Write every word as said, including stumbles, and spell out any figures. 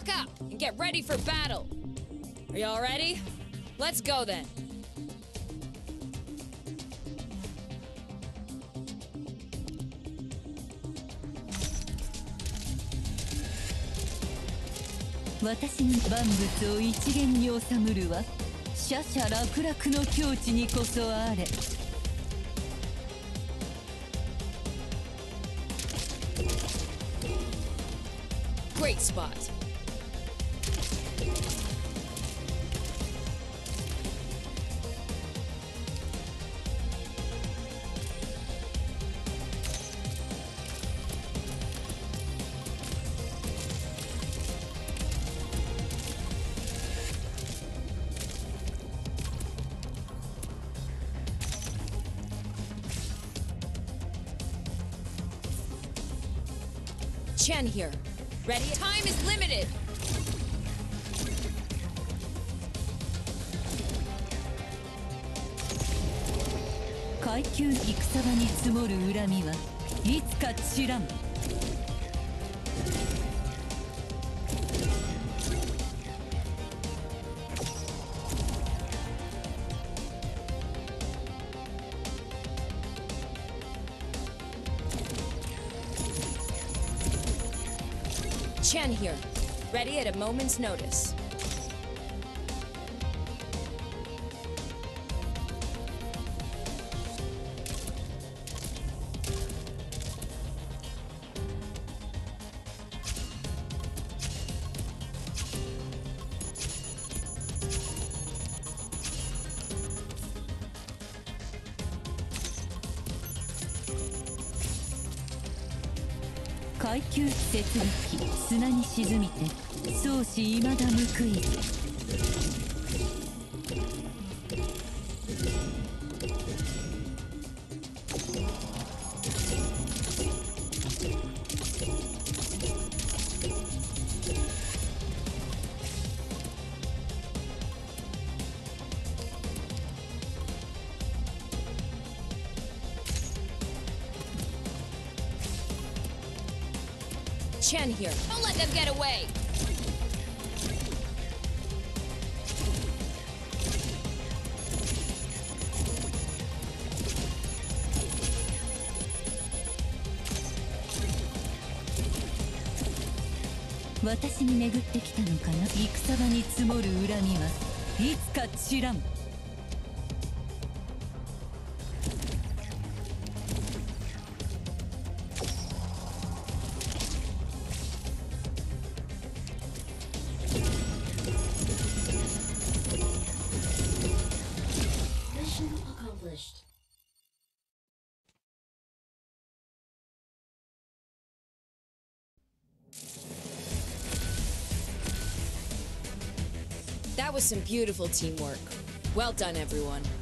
Buck up and get ready for battle. Are y'all ready? Let's go then. 私に万物を一元に収むるは奢々楽々の境地にこそあれ。 Great spot. Chen here. Ready? Time is limited! 階級戦場に積もる恨みはいつか知らん。 Chen here. Ready at a moment's notice. 「階級設備機砂に沈みて相思未だ報いず」 Chen here. Don't let them get away! 私に巡ってきたのかな。戦場に積もる恨みはいつか知らん。 That was some beautiful teamwork. Well done, everyone.